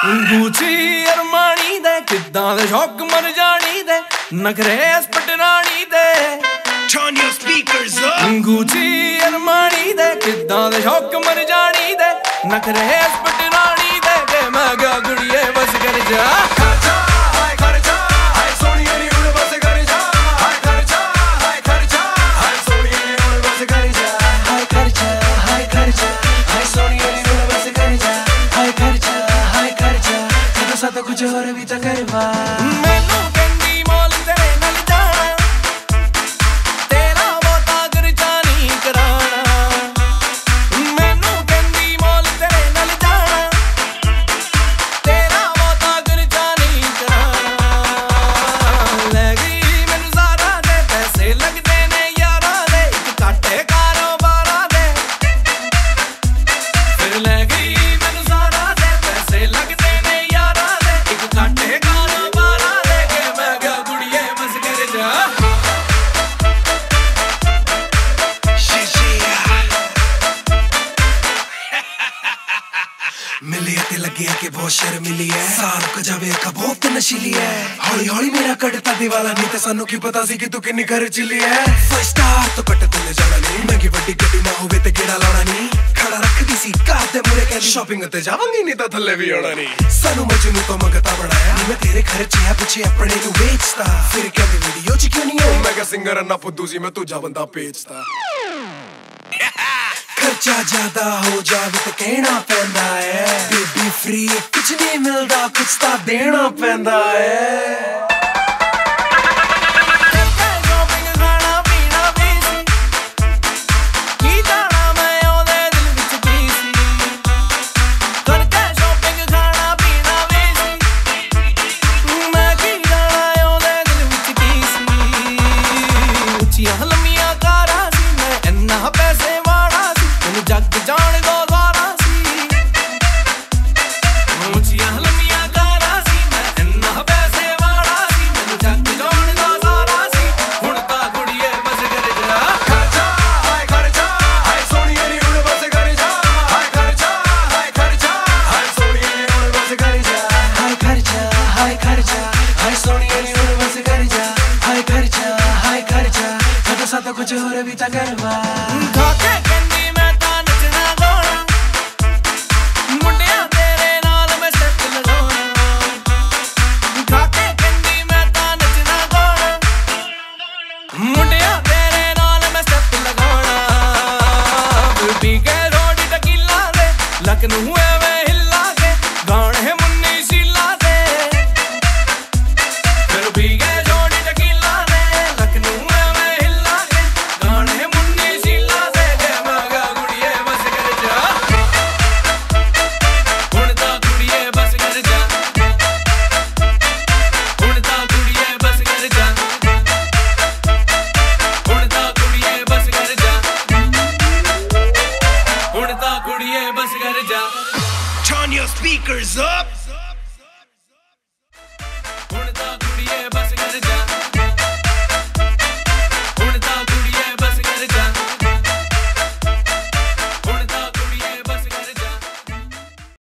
Gucci Armani दे किद्दां दे शौक मर जानी दे नखरे पटरानी दे Turn your speakers up. Gucci Armani दे किद्दां दे शौक मर जानी दे नखरे पटरानी दे के मैं गा गुड़िए बस कर जा खर्चा हाय सोनिए नी उड़ बस कर जा हाय खर्चा हाय सोनिए नी उड़ बस कर जा हाय खर्चा हाय सोनिए नी उड़ बस कर जा हाय खर्चा तेरे साथ कुछ और भी तो करवा मैनू कहंदी मोल तेरे नाल जाना तेरा बहुता खर्चा नहीं कराना मैनू कहंदी मोल तेरे नाल जाना तेरा बहुता खर्चा नहीं कराना ले गई मैनू सारा दे पैसे लगदे ने यारा दे इक घाटे कारोबारा दे फिर ले गई मैनू सारा दे पैसे लगदे ने यारा दे इक घाटे कारोबारा दे के मैं गा गुड़िए बस कर जा मिली ते लगे कि बहुत शर्मिली है साल को जावे का बहुत नशीली है हौली हौली मेरा कटता दीवाला नहीं ते सानू की पता सी कि तू किन्नी घर चिली है फर्स्ट स्टार तो कट ते जाना नहीं महंगी बड़ी गड्डी ना होवे ते गेड़ा लाना नहीं खड़ा रख दी सी कार ते मुरे कहली शॉपिंग ते जावांगी नहीं तो थल्ले भी आना नहीं सानू मजनू तो मंगता बनाया मैं तेरे खर्चे है पीछे अपने को बेचता फिर कहती वीडियो च क्यों नहीं है मैं क्या सिंगर अन्ना फुद्दू सी मैं तुझा बंदा बेचता खर्चा ज्यादा हो जावे तो कहना पैंदा है बेबी फ्री कुछ नहीं मिलदा कुछ तो देना पैंदा है जग जान दो द्वारा सी ऊंचियां लंबियां कारा सी मैं इन्ना पैसे वाला सी मैनू जग जान दो द्वारा सी हुण तां कुड़िए बस कर जा खर्चा हाय सोनिए नी उड़ बस कर जा हाय खर्चा हाय सोनिए नी उड़ बस कर जा हाय खर्चा हाय सोनिए नी उड़ बस कर जा हाय खर्चा तेरे साथ कुछ और भी तो करवा खाके कंदी मैं तां नचना गाना मुंडिया तेरे नाल मैं स्टेप लगाना खाके कंदी मैं तां नचना गाना मुंडिया तेरे नाल मैं स्टेप लगाना बीबी के रोड टकीला दे लखनऊ एवें हिला के गाने मुन्नी शीला दे फिर भी के रोड टकीला दे लखनऊ एवें हिला के गाने मुन्नी शीला दे के मैं गा गुड़िए बस कर जा हुण तां गुड़िए बस कर जा हुण तां गुड़िए बस कर जा हुण तां गुड़िए बस कर जा हुण तां गुड़िए बस कर जा Turn your speakers up.